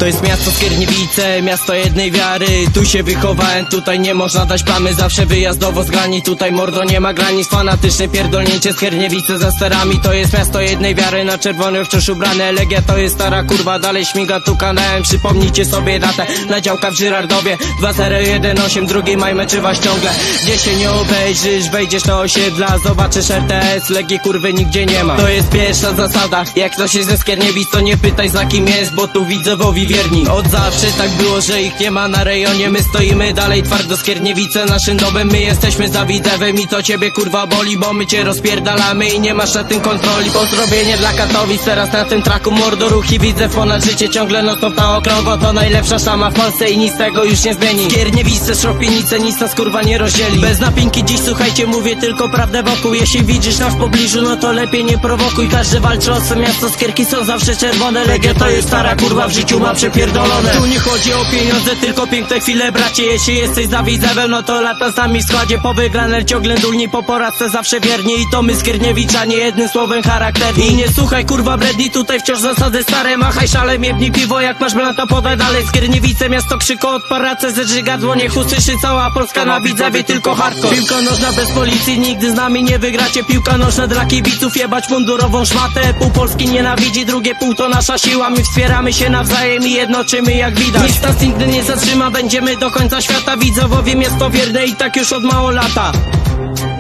To jest miasto Skierniewice, miasto jednej wiary. Tu się wychowałem, tutaj nie można dać plamy. Zawsze wyjazdowo z grani, tutaj mordo nie ma granic. Fanatyczne pierdolnięcie, Skierniewice za sterami. To jest miasto jednej wiary, na czerwono wciąż ubrane. Legia to jest stara kurwa, dalej śmiga tu kanałem. Przypomnijcie sobie datę, na działka w Żyrardowie 2018, drugi maj meczy was ciągle. Gdzie się nie obejrzysz, wejdziesz na osiedla, zobaczysz RTS, Legii kurwy nigdzie nie ma. To jest pierwsza zasada, jak ktoś jest ze Skierniewic, to nie pytaj za kim jest, bo tu widzowowi wierni. Od zawsze tak było, że ich nie ma na rejonie. My stoimy dalej twardo, Skierniewice naszym domem. My jesteśmy za Widzewem i to ciebie kurwa boli, bo my cię rozpierdalamy i nie masz na tym kontroli. Pozdrowienie dla Katowic, teraz na tym traku mordo ruch i Widzew ponad życie ciągle nocą na okrągło. To najlepsza szama w Polsce i nic tego już nie zmieni. Skierniewice, Szropienice, nic nas kurwa nie rozdzieli. Bez napinki dziś słuchajcie, mówię tylko prawdę wokół. Jeśli widzisz nas w pobliżu, no to lepiej nie prowokuj. Każdy walczy o co miasto, Skierki są zawsze czerwone. Legia to jest stara kurwa, w życiu ma przepierdolone. Tu nie chodzi o pieniądze, tylko piękne chwile bracie. Jeśli jesteś za Widzewem, no to lata z nami w składzie. Po wygranej ciągle dulni, po poradce zawsze wierni. I to my Skierniewiczanie, jednym słowem charakterni. I nie słuchaj kurwa bredni, tutaj wciąż zasady stare. Machaj szalem, jebnij piwo, jak masz blanta podaj dalej. Skierniewice, miasto krzyko od parace, zedrzygadło niech usłyszy cała Polska. Na Widzewie tylko hardcore. Piłka nożna bez policji, nigdy z nami nie wygracie. Piłka nożna dla kibiców, jebać mundurową szmatę. Pół Polski nienawidzi, drugie pół to nasza siła. My wspieramy się nawzajem i jednoczymy jak widać. Nic nas nigdy nie zatrzyma, będziemy do końca świata. Widzowowie miasto wierne i tak już od mało lata.